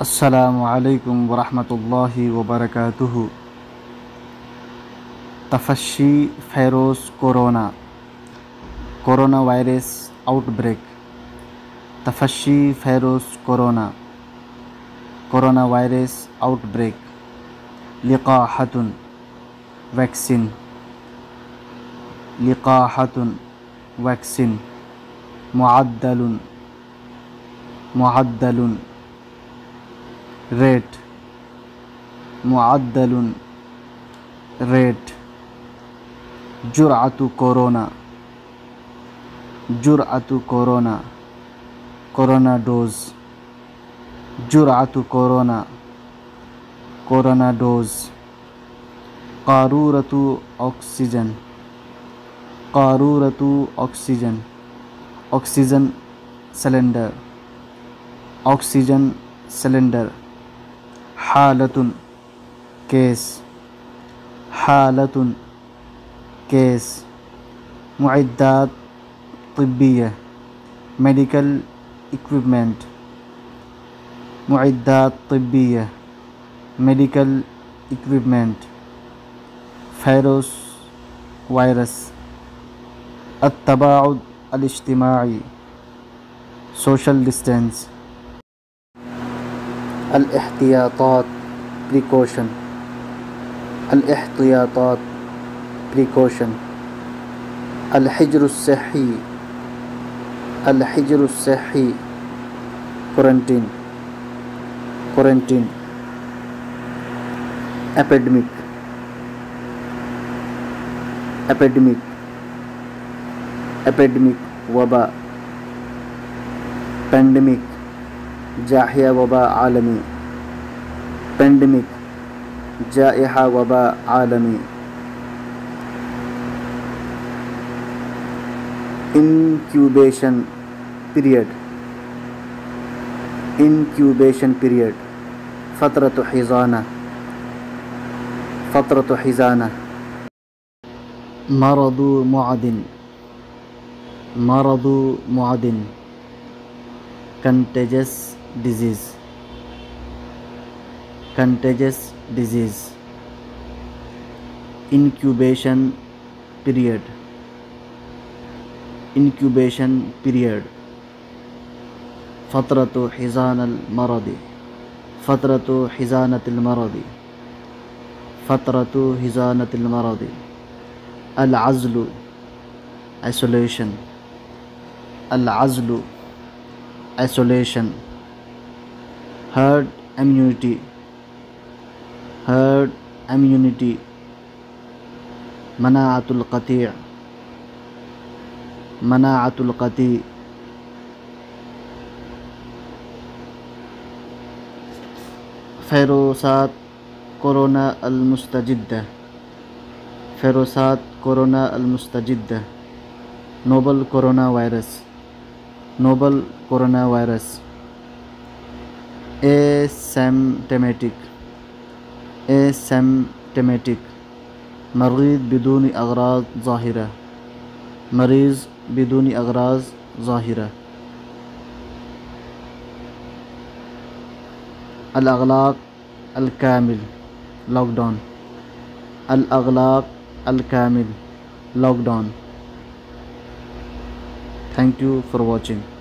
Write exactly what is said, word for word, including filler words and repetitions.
السلام علیکم ورحمۃ اللہ وبرکاتہ۔ تفشی فیروس corona corona virus outbreak. تفشی فیروس corona corona virus outbreak. لقاحۃ ویکسین لقاحۃ ویکسین۔ معدل معدل ریٹ معدل ریٹ۔ جرعۃ کورونا جرعۃ کورونا کورونا ڈوز۔ جرعۃ کورونا کورونا ڈوز۔ قارورۃ آکسیجن قارورۃ oxygen oxygen cylinder oxygen cylinder. حالۃ کیس حالۃ کیس۔ معدات طبیہ میڈیکل اکوپمنٹ معدات طبیہ میڈیکل اکوپمنٹ۔ فیروس وائرس۔ التباعد الاجتماعی سوشل ڈسٹینس۔ الاحتیاطات پریکوشن الاحتیاطات پریکوشن۔ الحجر الصحی الحجر الصحی quarantine quarantine. Epidemic epidemic epidemic وبا۔ پینڈمک جائحہ وبا عالمی پینڈمک جائحہ وبا عالمی۔ Incubation period incubation period. فترۃ حضانہ فترۃ حضانہ۔ مرض معدن مرض معدن contagious disease contagious disease۔ incubation period incubation period۔ فترة حزان المرض فترة حزانة المرض فترة حزانة المرض۔ العزل isolation العزل isolation۔ herd immunity herd immunity۔ مناعة القطيع مناعة القطيع۔ فیروسات کورونا المستجدہ فیروسات کورونا المستجدہ۔ Novel corona virus novel corona virus. Asymptomatic ایسیمپٹمیٹک مریض بدون اغراض ظاہرہ مریض بدون اغراض ظاہرہ۔ الاغلاق الکامل لاک ڈاؤن الاغلاق الکامل lockdown. Thank you for watching.